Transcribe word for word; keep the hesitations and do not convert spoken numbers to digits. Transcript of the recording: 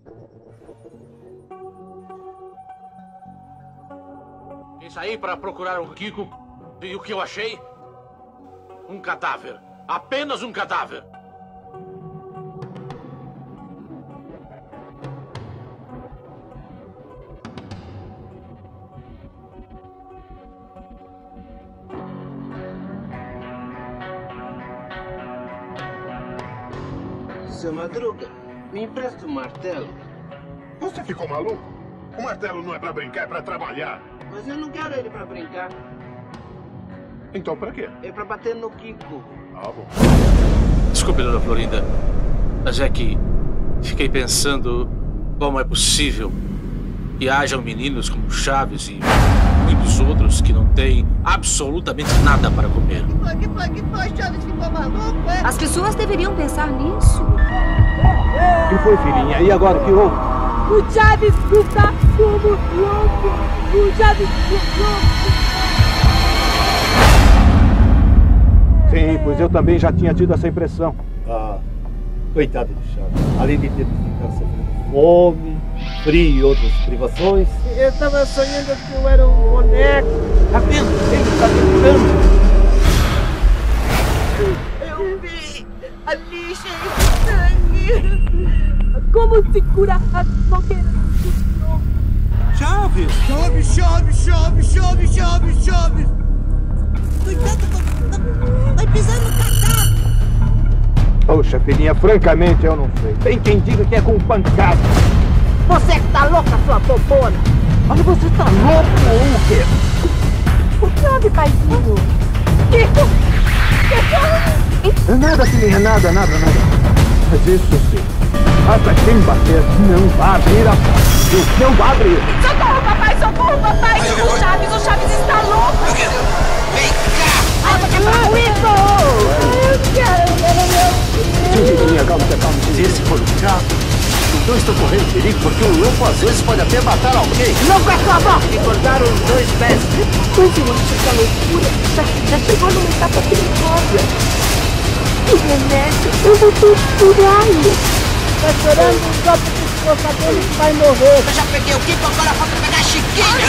E saí para procurar o Kiko e o que eu achei? Um cadáver. Apenas um cadáver. Seu Madruga, me empresta um martelo. Você ficou maluco? O martelo não é pra brincar, é pra trabalhar. Mas eu não quero ele pra brincar. Então pra quê? É pra bater no Kiko. Ah, bom. Desculpe, dona Florinda, mas é que fiquei pensando como é possível que hajam meninos como Chaves e muitos outros que não têm absolutamente nada para comer. Que foi, que foi, que foi? Chaves ficou maluco, é? As pessoas deveriam pensar nisso. O que foi, filhinha? E agora, o que houve? O Chaves está como louco! O Chaves ficou louco! Sim, pois eu também já tinha tido essa impressão. Ah, coitado do Chaves. Além de ter que ficar sofrendo fome, frio e outras privações. Eu estava sonhando que eu era um boneco. Tá vendo? Ele está tentando. Eu vi a lixa e sangue. Como se cura as moqueiras do tronco? Chaves! Chove, chove, chove, chove, chove, chove. Cuidado, vai pisar no cadáver. Poxa, filhinha, francamente eu não sei. Tem quem diga que é com pancada. Você que tá louca, sua bobona! Olha, você tá louco ou o quê? O que houve, paizinho? Kiko! Kiko! Nada, filhinha, nada, nada, nada. Mas isso sim. Basta quem bater não vai abrir a porta. Não vai abrir. Socorro, papai! Socorro, papai! O Chaves, o Chaves está louco! Vem cá! Ah, você tá com isso! Eu quero ver o meu filho! Filhinha, calma, calma. Se esse for o Chaves, então estou correndo perigo, porque o louco às vezes pode até matar alguém. Louco é sua boca! Me cortaram os dois pés. Pois eu acho que a loucura já, já chegou numa etapa perigosa. Que remédio eu vou torturar-lhe. Tá chorando, só porque ficou sabendo que vai morrer. Eu já peguei o Kiko, agora falta pegar a Chiquinha.